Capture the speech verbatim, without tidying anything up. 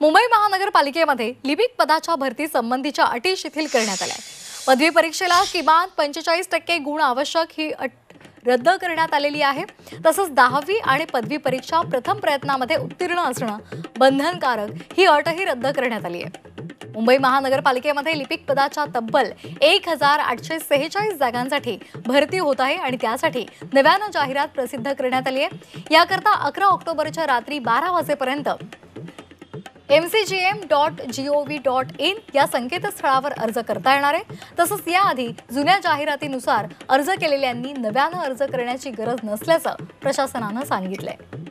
मुंबई महानगरपालिकेमध्ये लिपिक पदाच्या भरती संबंधीच्या अटी शिथिल करण्यात आल्या आहेत। पदवी परीक्षेला किमान पंचेचाळीस टक्के गुण आवश्यक ही अट रद्द करण्यात आलेली आहे। तसंच दहावी आणि पदवी परीक्षा प्रथम प्रयत्नामध्ये उत्तीर्ण असणं बंधनकारक ही अटही रद्द करण्यात आली आहे। मुंबई महानगरपालिकेमध्ये लिपिक पदाच्या तब्बल एक हजार आठशे सेहेचाळीस जागांसाठी भरती होत आहे आणि त्यासाठी नव्यानं जाहिरात प्रसिद्ध करण्यात आली आहे। याकरता अकरा ऑक्टोबरच्या रात्री बारा वाजेपर्यंत M C G M dot G O V dot in या संकेतस्थळावर अर्ज करता येणार आहे। तसंच याआधी जुन्या जाहिरातीनुसार अर्ज केलेल्यांनी नव्यानं अर्ज करण्याची गरज नसल्याचं प्रशासनानं सांगितलंय।